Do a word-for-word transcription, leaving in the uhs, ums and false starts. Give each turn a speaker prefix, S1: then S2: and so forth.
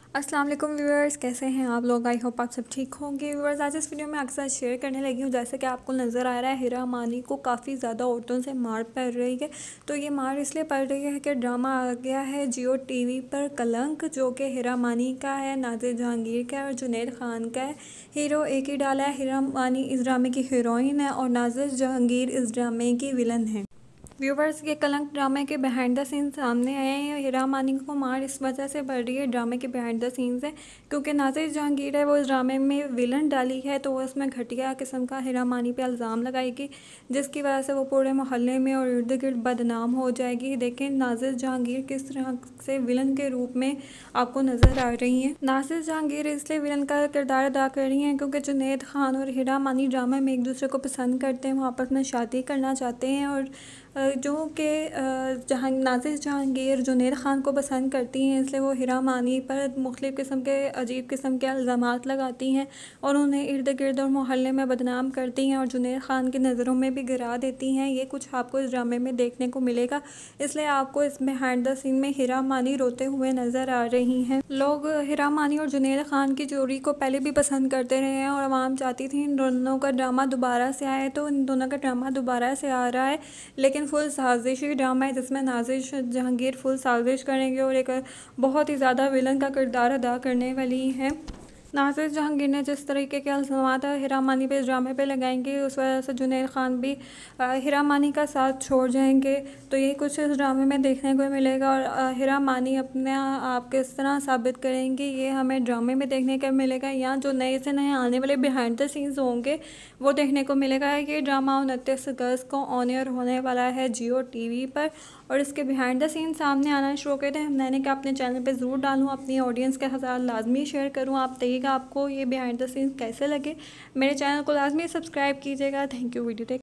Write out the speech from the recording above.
S1: अस्सलाम वालेकुम व्यूअर्स, कैसे हैं आप लोग। आई होप आप सब ठीक होंगे। व्यूअर्स, आज इस वीडियो में आपके साथ शेयर करने लगी हूँ। जैसे कि आपको नज़र आ रहा है, हिरा अमानी को काफ़ी ज़्यादा औरतों से मार पड़ रही है। तो ये मार इसलिए पड़ रही है कि ड्रामा आ गया है जियो टीवी पर कलंक, जो कि हिरा अमानी का है, नाज़िर जहांगीर का है और जुनैद खान का है। हीरो एक ही डाला है। हिरा अमानी इस ड्रामे की हीरोइन है और नाज़िर जहांगीर इस ड्रामे की विलन है। व्यूवर्स, ये कलंक ड्रामे के बिहाइंड द सीन सामने आए हैं। हिरा अमानी को मार इस वजह से पड़ रही है, ड्रामे के बिहाइंड द सीन्स है, क्योंकि नाज़िर जहांगीर है वो इस ड्रामे में विलन डाली है, तो वो इसमें घटिया किस्म का हिरा अमानी पे इल्ज़ाम लगाएगी, जिसकी वजह से वो पूरे मोहल्ले में और इर्द गिर्द बदनाम हो जाएगी। देखें नाज़िर जहांगीर किस तरह से विलन के रूप में आपको नज़र आ रही हैं। नाज़िर जहांगीर इसलिए विलन का किरदार अदा कर रही हैं क्योंकि जुनैद खान और हिरा अमानी ड्रामे में एक दूसरे को पसंद करते हैं, वो आपस में शादी करना चाहते हैं और जो कि जहाँ नाज़िर जहांगीर जुनैद खान को पसंद करती हैं, इसलिए वो हिरा अमानी पर मुख्तलिफ़ किस्म के अजीब किस्म के इल्ज़ामात लगाती हैं और उन्हें इर्द गिर्द और मोहल्ले में बदनाम करती हैं और जुनैद खान की नज़रों में भी गिरा देती हैं। ये कुछ आपको इस ड्रामे में देखने को मिलेगा, इसलिए आपको इस बिहाइंड द सीन में हिरा अमानी रोते हुए नज़र आ रही हैं। लोग हिरा अमानी और जुनैद खान की जोड़ी को पहले भी पसंद करते रहे हैं और आवाम चाहती थी इन दोनों का ड्रामा दोबारा से आए, तो इन दोनों का ड्रामा दोबारा से आ रहा है, लेकिन फुल साजिशी ड्रामा है जिसमें नाज़िर जहांगीर फुल साजिश करेंगे और एक बहुत ही ज़्यादा विलन का किरदार अदा करने वाली हैं। नाज़िर जहांगीर ने जिस तरीके के इल्ज़ामात हिरा अमानी पे इस ड्रामे पे लगाएंगे, उस वजह से जुनैद खान भी हिरा अमानी का साथ छोड़ जाएंगे। तो यही कुछ इस ड्रामे में देखने को मिलेगा और हिरा अमानी अपने आप किस तरह साबित करेंगे, ये हमें ड्रामे में देखने को मिलेगा, या जो नए से नए आने वाले बिहाइंड द सीन्स होंगे वो देखने को मिलेगा। ये ड्रामा उनतीस अगस्त को ऑन एयर होने वाला है जियो टीवी पर और इसके बिहाइंड द सीन सामने आना शुरू कर थे। मैंने कहा अपने चैनल पे ज़रूर डालूँ, अपनी ऑडियंस के साथ लाजमी शेयर करूँ। आप देखिएगा आपको ये बिहाइंड द सीन कैसे लगे। मेरे चैनल को लाजमी सब्सक्राइब कीजिएगा। थैंक यू वीडियो देख